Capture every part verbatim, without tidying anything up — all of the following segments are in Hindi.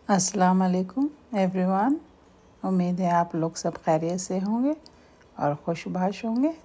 अस्सलाम वालेकुम एवरीवन। उम्मीद है आप लोग सब खैरियत से होंगे और खुशबाश होंगे।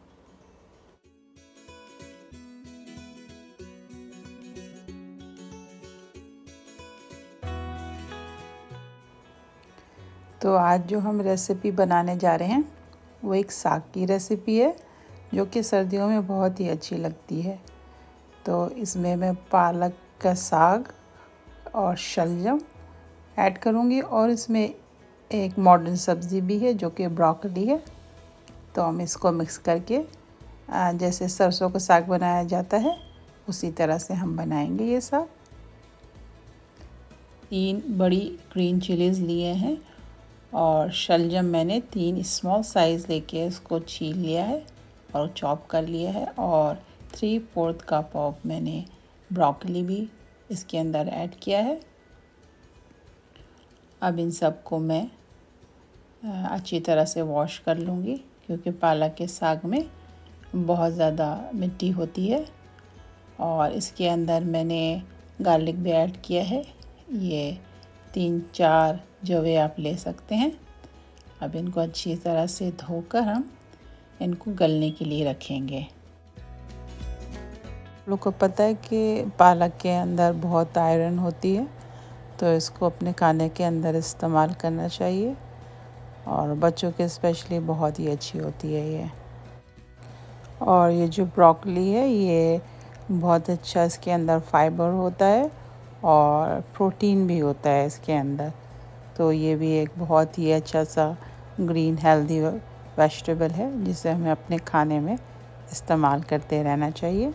तो आज जो हम रेसिपी बनाने जा रहे हैं वो एक साग की रेसिपी है जो कि सर्दियों में बहुत ही अच्छी लगती है। तो इसमें मैं पालक का साग और शलजम ऐड करूँगी और इसमें एक मॉडर्न सब्ज़ी भी है जो कि ब्रोकली है। तो हम इसको मिक्स करके जैसे सरसों का साग बनाया जाता है उसी तरह से हम बनाएंगे ये साग। तीन बड़ी ग्रीन चिलीज़ लिए हैं और शलजम मैंने तीन स्मॉल साइज़ लेके इसको छील लिया है और चॉप कर लिया है और थ्री फोर्थ कप ऑफ मैंने ब्रोकली भी इसके अंदर ऐड किया है। अब इन सब को मैं अच्छी तरह से वॉश कर लूँगी क्योंकि पालक के साग में बहुत ज़्यादा मिट्टी होती है। और इसके अंदर मैंने गार्लिक भी ऐड किया है, ये तीन चार जवे आप ले सकते हैं। अब इनको अच्छी तरह से धोकर हम इनको गलने के लिए रखेंगे। लोग को पता है कि पालक के अंदर बहुत आयरन होती है तो इसको अपने खाने के अंदर इस्तेमाल करना चाहिए और बच्चों के स्पेशली बहुत ही अच्छी होती है ये। और ये जो ब्रोकली है ये बहुत अच्छा, इसके अंदर फाइबर होता है और प्रोटीन भी होता है इसके अंदर। तो ये भी एक बहुत ही अच्छा सा ग्रीन हेल्दी वेजिटेबल है जिसे हमें अपने खाने में इस्तेमाल करते रहना चाहिए।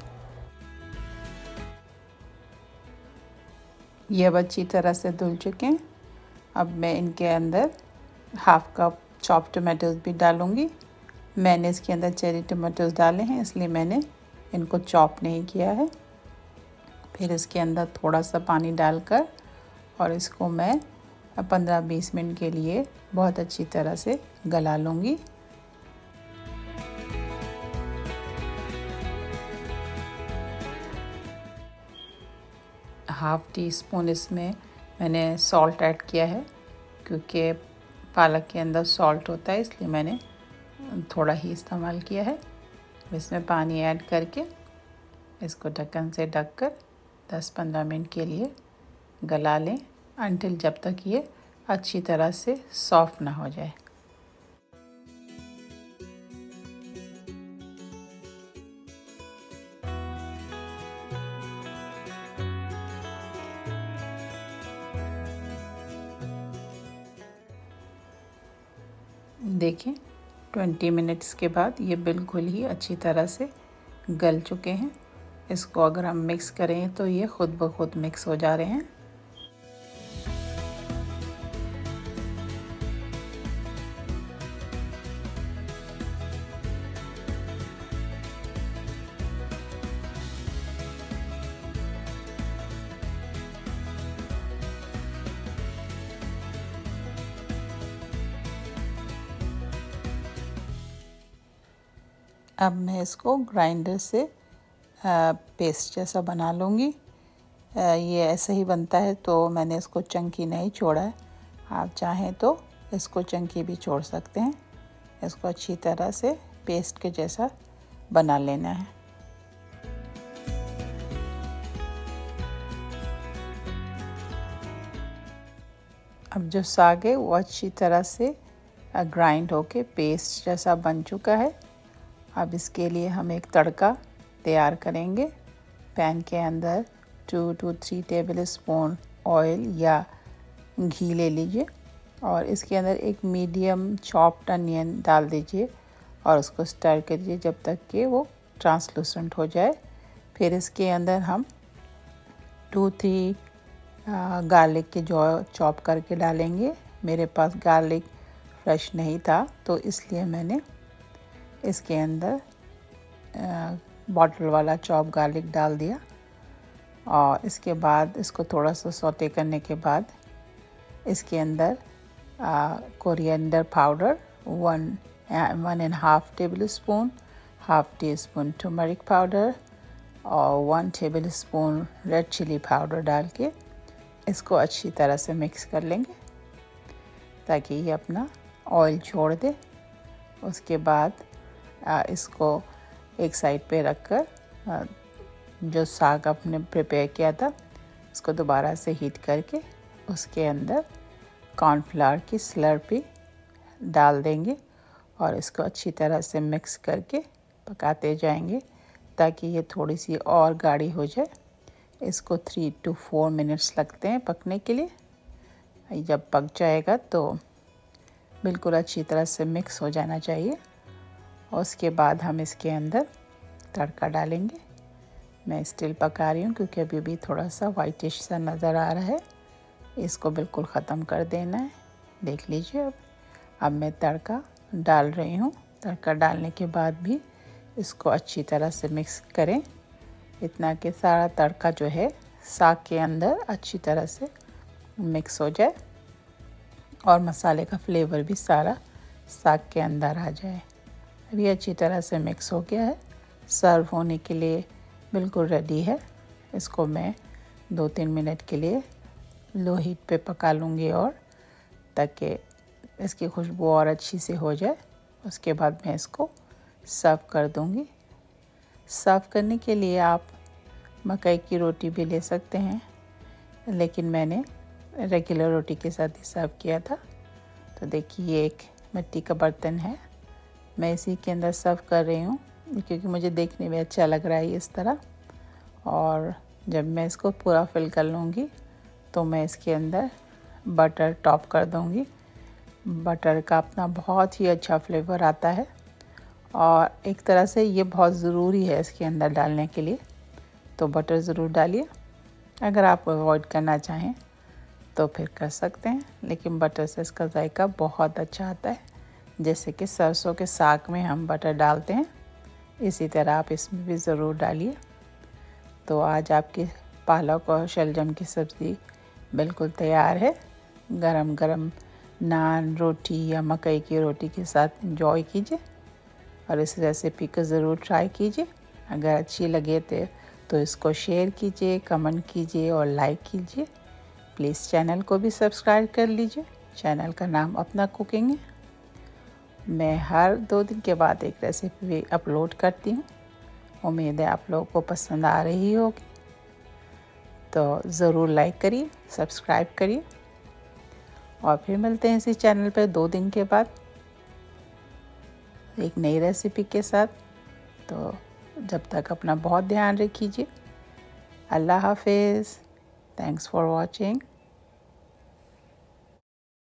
ये अब अच्छी तरह से धुल चुके हैं। अब मैं इनके अंदर हाफ कप चॉप टमाटोज भी डालूँगी। मैंने इसके अंदर चेरी टमाटोज डाले हैं इसलिए मैंने इनको चॉप नहीं किया है। फिर इसके अंदर थोड़ा सा पानी डालकर और इसको मैं पंद्रह बीस मिनट के लिए बहुत अच्छी तरह से गला लूँगी। हाफ़ टी स्पून इसमें मैंने सॉल्ट ऐड किया है क्योंकि पालक के अंदर सॉल्ट होता है इसलिए मैंने थोड़ा ही इस्तेमाल किया है। इसमें पानी ऐड करके इसको ढक्कन से ढककर दस पंद्रह मिनट के लिए गला लें अंटिल जब तक ये अच्छी तरह से सॉफ्ट ना हो जाए। देखें बीस मिनट्स के बाद ये बिल्कुल ही अच्छी तरह से गल चुके हैं। इसको अगर हम मिक्स करें तो ये खुद ब खुद मिक्स हो जा रहे हैं। अब मैं इसको ग्राइंडर से पेस्ट जैसा बना लूँगी। ये ऐसे ही बनता है तो मैंने इसको चंकी नहीं छोड़ा है। आप चाहें तो इसको चंकी भी छोड़ सकते हैं। इसको अच्छी तरह से पेस्ट के जैसा बना लेना है। अब जो साग है वो अच्छी तरह से ग्राइंड होके पेस्ट जैसा बन चुका है। अब इसके लिए हम एक तड़का तैयार करेंगे। पैन के अंदर two two three tablespoon oil या घी ले लीजिए और इसके अंदर एक मीडियम चॉप्ड अनियन डाल दीजिए और उसको स्टर करिए जब तक कि वो ट्रांसलूसेंट हो जाए। फिर इसके अंदर हम टू थ्री गार्लिक के जो चॉप करके डालेंगे। मेरे पास गार्लिक फ्रेश नहीं था तो इसलिए मैंने इसके अंदर बॉटल वाला चॉप गार्लिक डाल दिया और इसके बाद इसको थोड़ा सा सौटे करने के बाद इसके अंदर coriander powder one one and half tablespoon, half teaspoon turmeric powder और one tablespoon red chilli powder डाल के इसको अच्छी तरह से मिक्स कर लेंगे ताकि ये अपना ऑयल छोड़ दे। उसके बाद आ, इसको एक साइड पे रखकर जो साग आपने प्रिपेयर किया था उसको दोबारा से हीट करके उसके अंदर कॉर्नफ्लावर की स्लर्पी डाल देंगे और इसको अच्छी तरह से मिक्स करके पकाते जाएंगे ताकि ये थोड़ी सी और गाढ़ी हो जाए। इसको थ्री टू फोर मिनट्स लगते हैं पकने के लिए। जब पक जाएगा तो बिल्कुल अच्छी तरह से मिक्स हो जाना चाहिए। और उसके बाद हम इसके अंदर तड़का डालेंगे। मैं स्टिल पका रही हूँ क्योंकि अभी भी थोड़ा सा वाइटिश सा नज़र आ रहा है। इसको बिल्कुल ख़त्म कर देना है। देख लीजिए अब अब मैं तड़का डाल रही हूँ। तड़का डालने के बाद भी इसको अच्छी तरह से मिक्स करें, इतना कि सारा तड़का जो है साग के अंदर अच्छी तरह से मिक्स हो जाए और मसाले का फ्लेवर भी सारा साग के अंदर आ जाए। अभी अच्छी तरह से मिक्स हो गया है, सर्व होने के लिए बिल्कुल रेडी है। इसको मैं दो तीन मिनट के लिए लो हीट पे पका लूँगी और ताकि इसकी खुशबू और अच्छी से हो जाए। उसके बाद मैं इसको सर्व कर दूँगी। सर्व करने के लिए आप मकई की रोटी भी ले सकते हैं, लेकिन मैंने रेगुलर रोटी के साथ ही सर्व किया था। तो देखिए ये एक मिट्टी का बर्तन है, मैं इसी के अंदर सर्व कर रही हूँ क्योंकि मुझे देखने में अच्छा लग रहा है इस तरह। और जब मैं इसको पूरा फिल कर लूँगी तो मैं इसके अंदर बटर टॉप कर दूँगी। बटर का अपना बहुत ही अच्छा फ्लेवर आता है और एक तरह से ये बहुत ज़रूरी है इसके अंदर डालने के लिए, तो बटर ज़रूर डालिए। अगर आप अवॉइड करना चाहें तो फिर कर सकते हैं, लेकिन बटर से इसका जायका बहुत अच्छा आता है। जैसे कि सरसों के साग में हम बटर डालते हैं, इसी तरह आप इसमें भी ज़रूर डालिए। तो आज आपकी पालक और शलजम की सब्ज़ी बिल्कुल तैयार है। गरम गरम नान, रोटी या मकई की रोटी के साथ एंजॉय कीजिए और इस रेसिपी को ज़रूर ट्राई कीजिए। अगर अच्छी लगे तो तो इसको शेयर कीजिए, कमेंट कीजिए और लाइक कीजिए। प्लीज़ चैनल को भी सब्सक्राइब कर लीजिए। चैनल का नाम अपना कुकिंग है। मैं हर दो दिन के बाद एक रेसिपी अपलोड करती हूँ। उम्मीद है आप लोगों को पसंद आ रही होगी। तो ज़रूर लाइक करिए, सब्सक्राइब करिए और फिर मिलते हैं इसी चैनल पर दो दिन के बाद एक नई रेसिपी के साथ। तो जब तक अपना बहुत ध्यान रखिए। अल्लाह हाफिज़। Thanks for watching.